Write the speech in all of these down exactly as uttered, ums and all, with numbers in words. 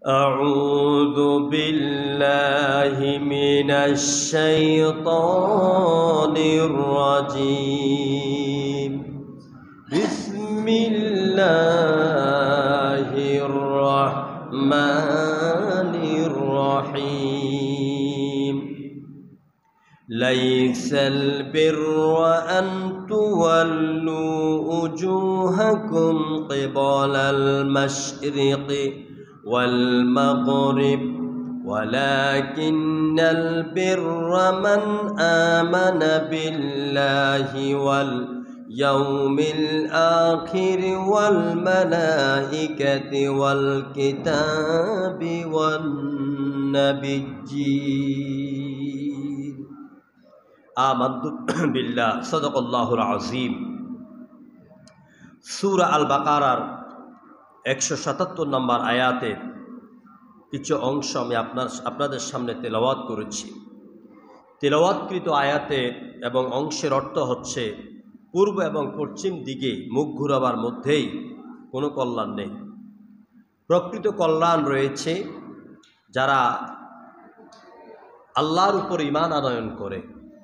أعوذ بالله من الشيطان الرجيم بسم الله الرحمن الرحيم ليس البر أن تولوا وجوهكم قبل المشرق والمغرب ولكن البر من آمن بالله واليوم الآخر والملائكة والكتاب والنبيين آمنت بالله صدق الله العظيم সূরা আল বাকারার একশো সাতাত্তর নম্বর আয়াতের কিছু অংশ আমি আপনার আপনাদের সামনে তেলাওয়াত করেছি। তেলাওয়াতকৃত আয়াতের এবং অংশের অর্থ হচ্ছে পূর্ব এবং পশ্চিম দিকে মুখ ঘুরাবার মধ্যেই কোনো কল্যাণ নেই। প্রকৃত কল্যাণ রয়েছে যারা আল্লাহর উপর ঈমান আনয়ন করে,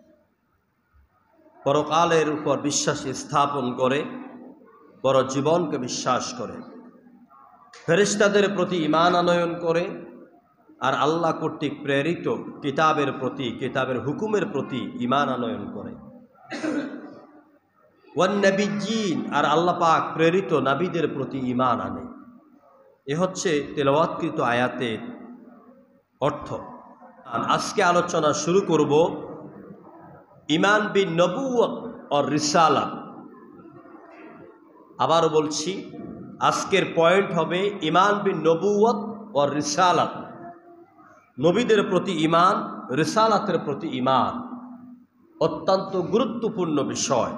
পরকালের উপর বিশ্বাস স্থাপন করে, পর জীবনকে বিশ্বাস করে, ফেরেশতাদের প্রতি ঈমান আনয়ন করে, আর আল্লাহ কর্তৃক প্রেরিত কিতাবের প্রতি, কিতাবের হুকুমের প্রতি ঈমান আনয়ন করে। ওয়ান নবিয়্যিন, আর আল্লাহ পাক প্রেরিত নবীদের প্রতি ঈমান আনে। এ হচ্ছে তেলাওয়াতকৃত আয়াতের অর্থ। আজকে আলোচনা শুরু করব ঈমান বিন নবুওয়াত আর রিসালাত। আবারও বলছি, আজকের পয়েন্ট হবে ঈমান বিন নবুওয়াত ওয়া রিসালাত, নবীদের প্রতি ঈমান, রিসালাতের প্রতি ঈমান। অত্যন্ত গুরুত্বপূর্ণ বিষয়।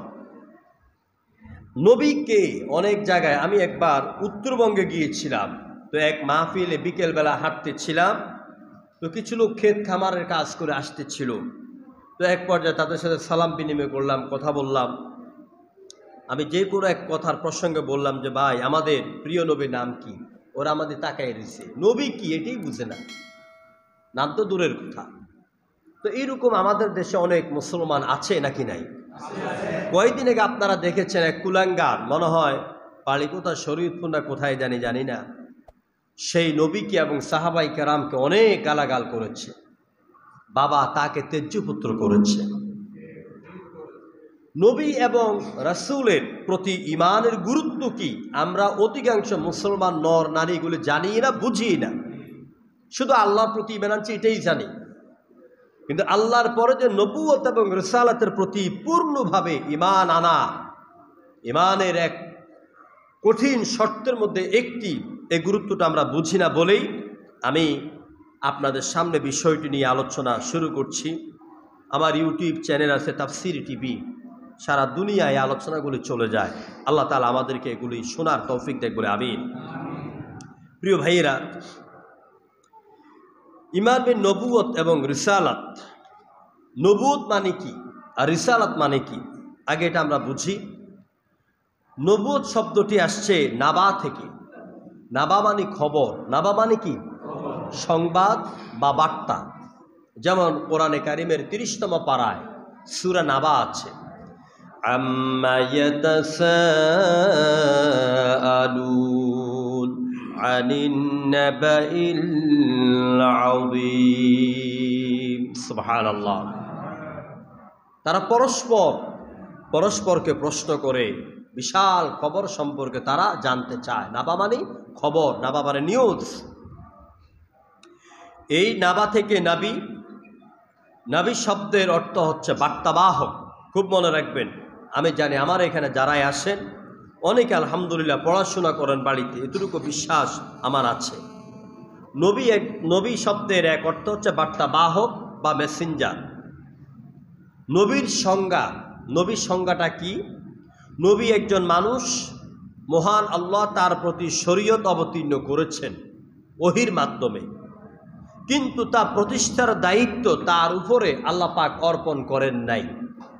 নবীকে অনেক জায়গায়, আমি একবার উত্তরবঙ্গে গিয়েছিলাম, তো এক মাহফিলে বিকেলবেলা হাঁটতেছিলাম, তো কিছু লোক ক্ষেত খামারের কাজ করে আসতেছিল। তো এক পর্যায়ে তাদের সাথে সালাম বিনিময় করলাম, কথা বললাম। আমি যে কোনো এক কথার প্রসঙ্গে বললাম যে ভাই আমাদের প্রিয় নবীর নাম কি? ওরা আমাদের তাকাই রয়েছে, নবী কি এটাই বুঝে না, নাম তো দূরের কথা। তো এইরকম আমাদের দেশে অনেক মুসলমান আছে নাকি নাই? কয়েকদিন আগে আপনারা দেখেছেন এক কুলাঙ্গার, মনে হয় পালি কোথায় শরীয়তপুর না কোথায় জানি জানি না, সেই নবীকে এবং সাহাবাই কেরামকে অনেক গালাগাল করেছে। বাবা তাকে তেজ্যপুত্র করেছে। নবী এবং রাসূলের প্রতি ঈমানের গুরুত্ব কি আমরা অধিকাংশ মুসলমান নর নারীগুলি জানি না, বুঝি না। শুধু আল্লাহর প্রতি ঈমান আনছি এটাই জানি, কিন্তু আল্লাহর পরে যে নবুয়ত এবং রিসালাতের প্রতি পূর্ণভাবে ঈমান আনা, ঈমানের এক কঠিন শর্তের মধ্যে একটি, এই গুরুত্বটা আমরা বুঝি না বলেই আমি আপনাদের সামনে বিষয়টি নিয়ে আলোচনা শুরু করছি। আমার ইউটিউব চ্যানেল আছে তাফসীর টিভি, সারা দুনিয়ায় আলোচনাগুলি চলে যায়। আল্লাহ তাআলা আমাদেরকে এগুলি শোনার তৌফিক দেখ বলে আমিন। প্রিয় ভাইয়েরা, ঈমান বিন নবুওয়াত এবং রিসালাত, নবুওয়াত মানে কি আর রিসালাত মানে কি, আগে এটা আমরা বুঝি। নবুওয়াত শব্দটি আসছে নাবা থেকে। নাবা মানে খবর, নাবা মানে কি? সংবাদ বা বার্তা। যেমন কোরআনে কারিমের তিরিশতম পারায় সূরা নাবা আছে, আম্মা ইয়াতাসাআলুন আনিন নাবাইল আযীম। সুবহানাল্লাহ। তারা পরস্পর পরস্পরকে প্রশ্ন করে বিশাল খবর সম্পর্কে তারা জানতে চায়। নাবা মানে খবর, নাবা মানে নিউজ। এই নাবা থেকে নাবী, নাবী শব্দের অর্থ হচ্ছে বার্তাবাহক। খুব মনে রাখবেন, আমি জানি আমার এখানে যারাই আসেন অনেকে আলহামদুলিল্লাহ পড়াশোনা করেন বাড়িতে, এতটুকু বিশ্বাস আমার আছে। নবী এক নবী শব্দের এক অর্থ হচ্ছে বার্তাবাহক বা মেসেঞ্জার। নবীর সংজ্ঞা, নবীর সংজ্ঞাটা কি? নবী একজন মানুষ, মহান আল্লাহ তার প্রতি শরীয়ত অবতীর্ণ করেছেন ওহীর মাধ্যমে, কিন্তু তা প্রতিষ্ঠার দায়িত্ব তার উপরে আল্লাহ পাক অর্পণ করেন নাই।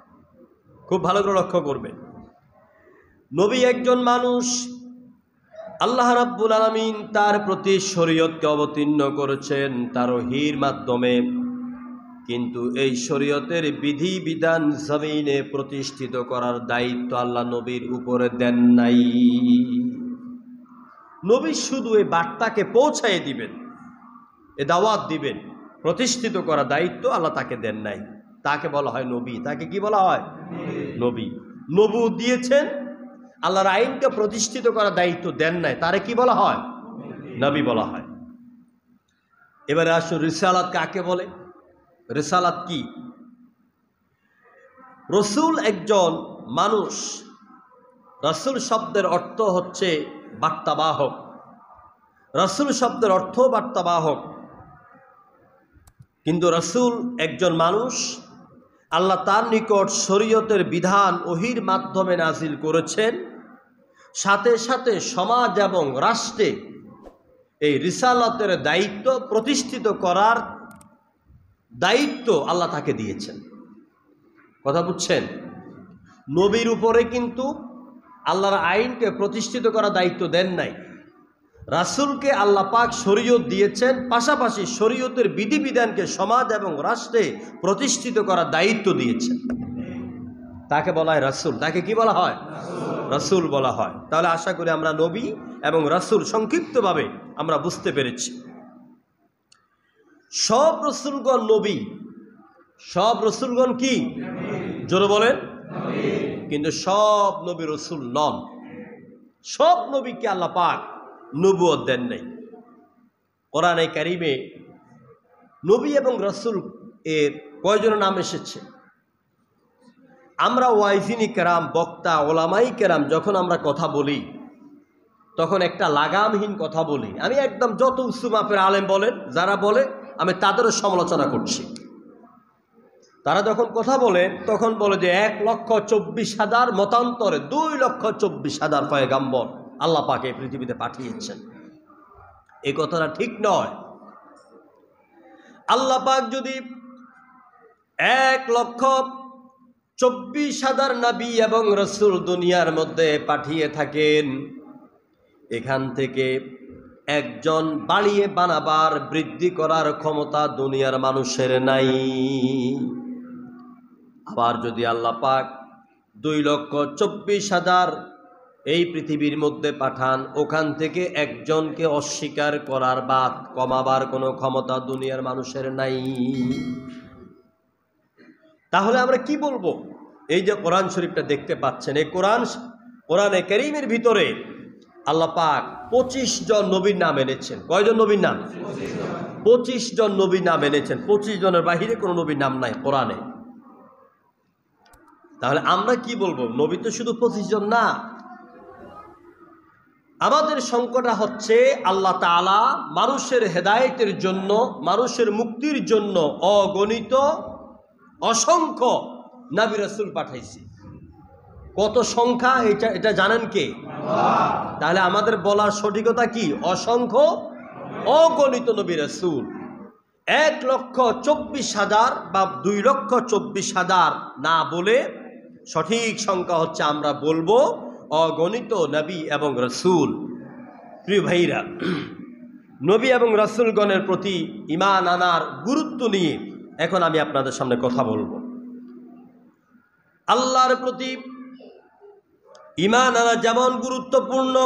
খুব ভালো করে লক্ষ্য করবেন, নবী একজন মানুষ, আল্লাহ রাব্বুল আলামিন তার প্রতি শরীয়তকে অবতীর্ণ করেছেন তার ওহীর মাধ্যমে, কিন্তু এই শরীয়তের বিধি বিধান জমিনে প্রতিষ্ঠিত করার দায়িত্ব আল্লাহ নবীর উপরে দেন নাই। নবী শুধু এই বার্তাকে পৌঁছায় দিবেন, এ দাওয়াত দিবেন, প্রতিষ্ঠিত করার দায়িত্ব আল্লাহ তাকে দেন নাই। তাকে বলা হয় নবী। তাকে কি বলা হয়? নবী। নবুয়ত দিয়েছেন, আল্লাহর আইনকে প্রতিষ্ঠিত করার দায়িত্ব দেন নাই, তারে কি বলা হয়? নবী বলা হয়। এবারে আসুন, রিসালাত কাকে বলে? রিসালাত কি? রসুল একজন মানুষ। রসুল শব্দের অর্থ হচ্ছে বার্তাবাহক। রসুল শব্দের অর্থ বার্তাবাহক, কিন্তু রসুল একজন মানুষ। আল্লাহ তার নিকট শরীয়তের বিধান ওহীর মাধ্যমে নাজিল করেছেন, সাথে সাথে সমাজ এবং রাষ্ট্রে এই রিসালাতের দায়িত্ব প্রতিষ্ঠিত করার দায়িত্ব আল্লাহ তাকে দিয়েছেন। কথা বুঝছেন? নবীর উপরে কিন্তু আল্লাহর আইনকে প্রতিষ্ঠিত করার দায়িত্ব দেন নাই। রাসূলকে আল্লাহ পাক শরীয়ত দিয়েছেন, পাশাপাশি শরীয়তের বিধিবিধানকে সমাজ এবং রাষ্ট্রে প্রতিষ্ঠিত করার দায়িত্ব দিয়েছেন। তাকে বলা হয় রাসূল। তাকে কি বলা হয়? রাসূল বলা হয়। তাহলে আশা করি আমরা নবী এবং রাসূল সংক্ষিপ্তভাবে আমরা বুঝতে পেরেছি। সব রসুলগণ নবী। সব রসুলগণ কি? জোরে বলেন। কিন্তু সব নবী রসুল নন। সব নবীকে আল্লাহ পাক নবুয়ত দেন নাই। কোরআনে কারিমে নবী এবং রসুল এর কয়জনের নাম এসেছে? আমরা ওয়াইজিনী কেরাম, বক্তা, ওলামাই কেরাম যখন আমরা কথা বলি তখন একটা লাগামহীন কথা বলি। আমি একদম যত উঁচু মাপের আলেম বলেন যারা বলে, আমি তাদেরও সমালোচনা করছি। তারা যখন কথা বলে তখন বলে যে এক লক্ষ চব্বিশ হাজার মতান্তরে দুই লক্ষ চব্বিশ হাজার পয়গাম্বর আল্লাহ পাক এই পৃথিবীতে পাঠিয়েছেন। এই কথাটা ঠিক নয়। আল্লাহ পাক যদি এক লক্ষ চব্বিশ হাজার নবী এবং রসুল দুনিয়ার মধ্যে পাঠিয়ে থাকেন, এখান থেকে একজন বাড়িয়ে বানাবার, বৃদ্ধি করার ক্ষমতা দুনিয়ার মানুষের নাই। আবার যদি আল্লাহ পাক দুই লক্ষ চব্বিশ হাজার এই পৃথিবীর মধ্যে পাঠান, ওখান থেকে একজনকে অস্বীকার করার বা কমাবার কোনো ক্ষমতা দুনিয়ার মানুষের নাই। তাহলে আমরা কি বলবো? এই যে কোরআন শরীফটা দেখতে পাচ্ছেন, এই কোরআন কোরআনে কারীমের ভিতরে আল্লাহ পাক পঁচিশ জন নবীর নাম এনেছেন। কয়জন নবীর নাম? পঁচিশ জন নবীর নাম এনেছেন। পঁচিশ জনের বাহিরে কোনো নবীর নাম নাই কোরআনে। তাহলে আমরা কি বলবো? নবী তো শুধু পঁচিশ জন না। আমাদের সংকটটা হচ্ছে আল্লাহ তাআলা মানুষের হেদায়েতের জন্য, মানুষের মুক্তির জন্য অগণিত অসংখ্য নবী রাসূল পাঠাইছে। কত সংখ্যা এটা এটা জানেন কে? তাহলে আমাদের বলার সঠিকতা কি? অসংখ্য অগণিত নবী রাসূল। এক লক্ষ চব্বিশ হাজার বা দুই লক্ষ চব্বিশ হাজার না বলে সঠিক সংখ্যা হচ্ছে আমরা বলবো অগণিত নবী এবং রাসূল। প্রিয় ভাইরা, নবী এবং রাসূলগণের প্রতি ঈমান আনার গুরুত্ব নিয়ে এখন আমি আপনাদের সামনে কথা বলবো। আল্লাহর প্রতি ঈমান আনা যেমন গুরুত্বপূর্ণ,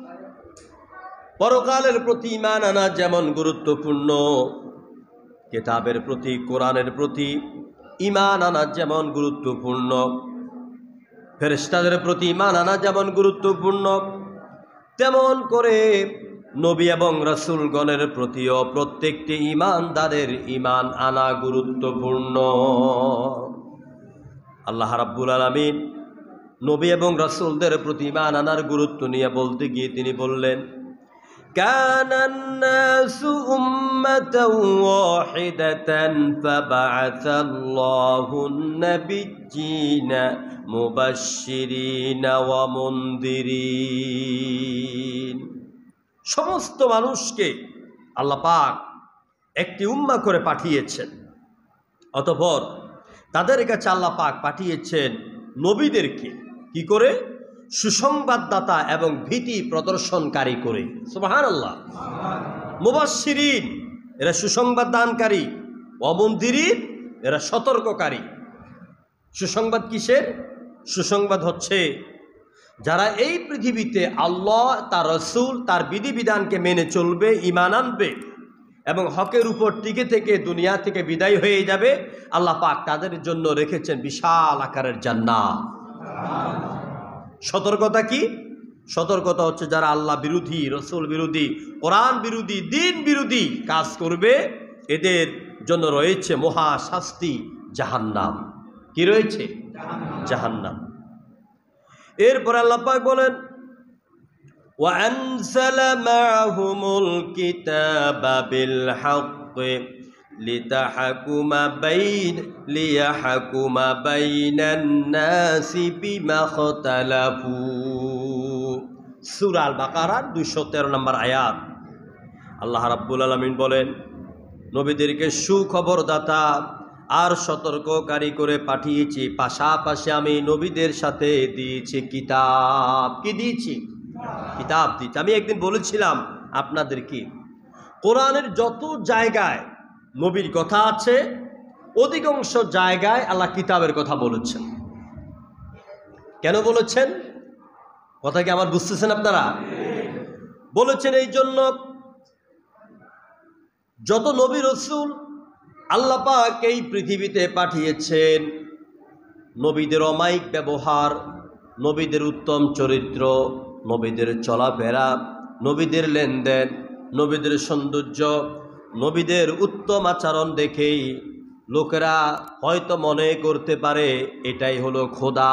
পরকালের প্রতি ঈমান আনা যেমন গুরুত্বপূর্ণ, কিতাবের প্রতি, কোরআনের প্রতি ঈমান আনা যেমন গুরুত্বপূর্ণ, ফেরেশতাদের প্রতি ঈমান আনা যেমন গুরুত্বপূর্ণ, তেমন করে নবী এবং রাসূলগণের প্রতিও প্রত্যেকটি ঈমানদারের ঈমান আনা গুরুত্বপূর্ণ। আল্লাহ রাব্বুল আলামিন নবী এবং রাসূলদের প্রতি ঈমান আনার গুরুত্ব নিয়ে বলতে গিয়ে তিনি বললেন, কানান নাসু উম্মাতান ওয়াহিদাতান ফাবা'আসাল্লাহুন নাবিয়্যিনা মুবাশশিরিনা ওয়া মুনদিরিন। সমস্ত মানুষকে আল্লাহ পাক একটি উম্মাহ করে পাঠিয়েছেন। অতঃপর তাদের কাছে আল্লাহ পাক পাঠিয়েছেন নবীদেরকে কি করে? সুসংবাদদাতা এবং ভীতি প্রদর্শনকারী করে। সুবহানাল্লাহ। মুবাশশিরিন এরা সুসংবাদ দানকারী, অমুনদিরিন এরা সতর্ককারী। সুসংবাদ কিসের? সুসংবাদ হচ্ছে যারা এই পৃথিবীতে আল্লাহ, তার রসুল, তার বিধিবিধানকে মেনে চলবে, ঈমান আনবে এবং হকের উপর টিকে থেকে দুনিয়া থেকে বিদায় হয়ে যাবে, আল্লাহ পাক তাদের জন্য রেখেছেন বিশাল আকারের জান্নাত। সতর্কতা কি? সতর্কতা হচ্ছে যারা আল্লাহ বিরোধী, রসুল বিরোধী, কোরআন বিরোধী, দিন বিরোধী কাজ করবে, এদের জন্য রয়েছে মহা শাস্তি, জাহান্নাম। কি রয়েছে? জাহান্নাম। এরপর আল্লাহ পাক বলেন ওয়ানজালা মাআহুমুল কিতাবা বিল হাক্কি লিতাহকুমা বাইন লিয়াহকুমা বাইনান নাসি বিমা ইখতালাফু। সূরা আল বাকারার দুইশো তেরো নম্বর আয়াত। আল্লাহ রাব্বুল আলামিন বলেন, নবীদেরকে সুখবরদাতা আর সতর্ককারী করে পাঠিয়েছি, পাশাপাশি আমি নবীদের সাথে দিয়েছি কিতাব। কি দিয়েছি? কিতাব দিয়েছি। আমি একদিন বলেছিলাম আপনাদেরকে, কোরআনের যত জায়গায় নবীর কথা আছে, অধিকাংশ জায়গায় আল্লাহ কিতাবের কথা বলেছেন। কেন বলেছেন? কথা কি আমার বুঝতেছেন আপনারা? বলেছেন এই জন্য, যত নবী রসুল আল্লাহ পাক এই পৃথিবীতে পাঠিয়েছেন, নবীদের অমায়িক ব্যবহার, নবীদের উত্তম চরিত্র, নবীদের চলাফেরা, নবীদের লেনদেন, নবীদের সৌন্দর্য, নবীদের উত্তম আচরণ দেখেই লোকেরা হয়তো মনে করতে পারে এটাই হলো খোদা।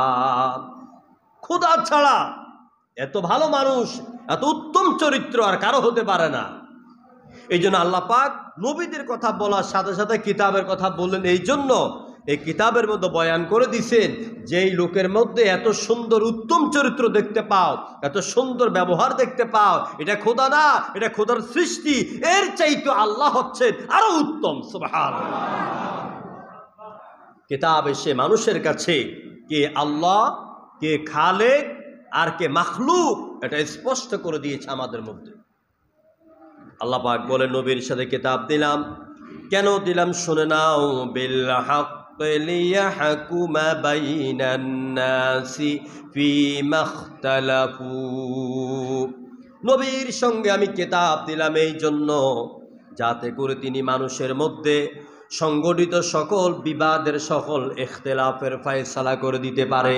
খোদা ছাড়া এত ভালো মানুষ, এত উত্তম চরিত্র আর কারো হতে পারে না। এই জন্য আল্লাহ পাক নবীদের কথা বলার সাথে সাথে কিতাবের কথা বললেন। এই জন্য এই কিতাবের মধ্যে বয়ান করে দিছেন, যেই লোকের মধ্যে এত সুন্দর উত্তম চরিত্র দেখতে পাও, এত সুন্দর ব্যবহার দেখতে পাও, এটা খোদা না, এটা খোদার সৃষ্টি। এর চাইতে আল্লাহ হচ্ছেন আরো উত্তম। সুবহানাল্লাহ। কিতাব এসে মানুষের কাছে কে আল্লাহ, কে খালেক আর কে মাখলুক, এটা স্পষ্ট করে দিয়েছে আমাদের মধ্যে। আল্লাহ পাক বলে, নবীর সাথে কিতাব দিলাম। কেন দিলাম শুনে নাও। বিল হাক্কি লিয়াহকুমা বাইনান নাসি ফীমা ইখতালাফু। নবীর সঙ্গে আমি কিতাব দিলাম এই জন্য, যাতে করে তিনি মানুষের মধ্যে সংগঠিত সকল বিবাদের, সকল ইখতিলাফের ফয়সালা করে দিতে পারে।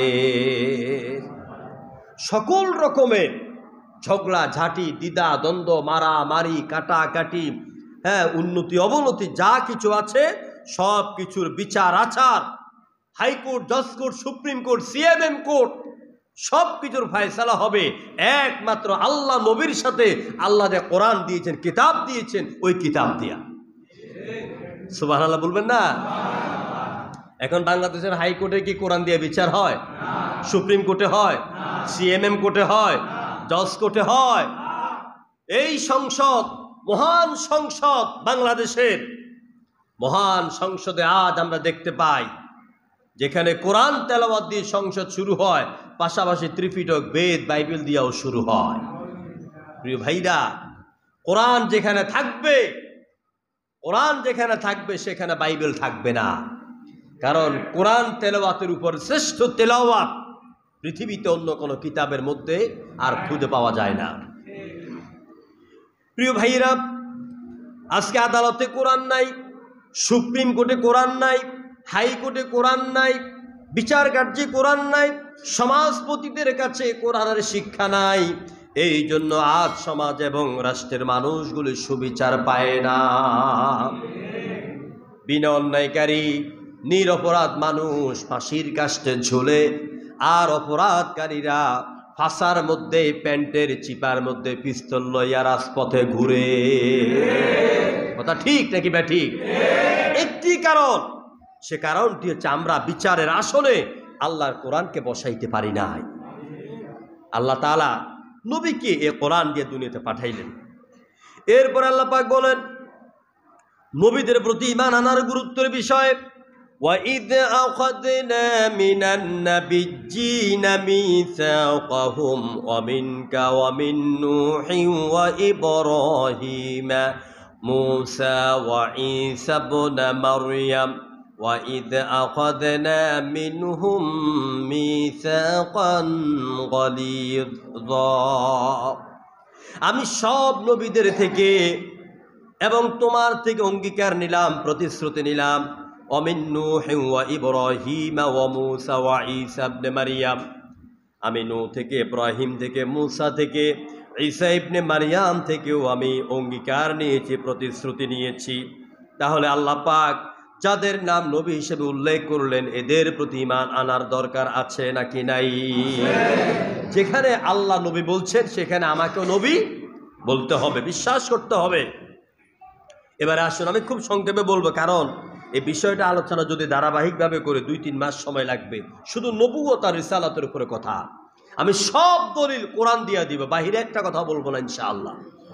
সকল রকমের ঝগড়া ঝাঁটি, দ্বিধা দ্বন্দ্ব, মারামারি, কাটাকাটি, হ্যাঁ, উন্নতি অবনতি যা কিছু আছে সব কিছুর বিচার আচার হাইকোর্ট, জজ court, supreme court, CMM court, সব কিছুর ফয়সালা হবে একমাত্র আল্লাহ নবীর সাথে। আল্লাহ যে কোরআন দিয়েছেন, কিতাব দিয়েছেন, ওই কিতাব দিয়া। সুবহানাল্লাহ বলবেন না? এখন বাংলাদেশের হাইকোর্টে কি কোরআন দিয়ে বিচার হয়? সুপ্রিম কোর্টে হয়? সিএমএম কোর্টে হয়? জজ কোর্টে হয়? এই সংসদ, মহান সংসদ, বাংলাদেশের মহান সংসদে আজ আমরা দেখতে পাই, যেখানে কোরআন তেলাওয়াত দিয়ে সংসদ শুরু হয়, পাশাপাশি ত্রিপিটক, বেদ, বাইবেল দিয়েও শুরু হয়। প্রিয় ভাইরা, কোরআন যেখানে থাকবে, কোরআন যেখানে থাকবে সেখানে বাইবেল থাকবে না। কারণ কোরআন তেলাওয়াতের উপর শ্রেষ্ঠ তেলাওয়াত পৃথিবীতে অন্য কোনো কিতাবের মধ্যে আর খুঁজে পাওয়া যায় না। প্রিয় ভাইরা, আজকে আদালতে কোরআন নাই, সুপ্রিম কোর্টে কোরআন নাই, হাইকোর্টে কোরআন নাই, বিচার কার্যে কোরআন নাই, সমাজপতিদের কাছে কোরআনের শিক্ষা নাই। এই জন্য আজ সমাজ এবং রাষ্ট্রের মানুষগুলি সুবিচার পায় না। বিনা অন্যায়কারী নিরপরাধ মানুষ ফাঁসির কাস্টে ঝুলে, আর অপরাধকারীরা ফাঁসার মধ্যে, প্যান্টের চিপার মধ্যে পিস্তল লইয়া রাজপথে ঘুরে। কথা ঠিক নাকি বা ঠিক? একটি কারণ, সে কারণটি হচ্ছে আমরা বিচারের আসনে আল্লাহর কোরআনকে বসাইতে পারি নাই। আল্লাহ তাআলা নবীকে এ কোরআন দিয়ে দুনিয়াতে পাঠাইলেন। এরপর আল্লাহ পাক বলেন, নবীদের প্রতি ঈমান আনার গুরুত্বের বিষয়ে وَإِذْ أَخَذْنَا مِنَ النَّبِيِّينَ مِيثَاقَهُمْ وَمِنْكَ وَمِنْ نُوحٍ وَإِبْرَاهِيمَ مُوسَى وَعِيسَى ابْنَ مَرْيَمَ وَإِذْ أَخَذْنَا مِنْهُمْ مِيثَاقًا غَلِيظًا। আমি সব নবীদের থেকে এবং তোমার থেকে অঙ্গীকার নিলাম, প্রতিশ্রুতি নিলাম। অমিন নূহ ওয়া ইব্রাহিম ওয়া মূসা ওয়া ঈসা ইবনে মারইয়াম, আমি নূহ থেকে, ইব্রাহিম থেকে, মূসা থেকে, ঈসা ইবনে মারইয়াম থেকেও আমি অঙ্গীকার নিয়েছি, প্রতিশ্রুতি নিয়েছি। তাহলে আল্লাহ পাক যাদের নাম নবী হিসেবে উল্লেখ করলেন এদের প্রতি ঈমান আনার দরকার আছে নাকি নাই? যেখানে আল্লাহ নবী বলছেন সেখানে আমাকেও নবী বলতে হবে, বিশ্বাস করতে হবে। এবারে আসুন আমি খুব সংক্ষেপে বলবো, কারণ এই বিষয়টা আলোচনা যদি ধারাবাহিকভাবে করে দুই তিন মাস সময় লাগবে। শুধু নবুয়ত আর রিসালাতের উপরে কথা, আমি সব দলিল কোরআন দিয়া দিব, বাহিরে একটা কথা বলবো না ইনশাআল্লাহ।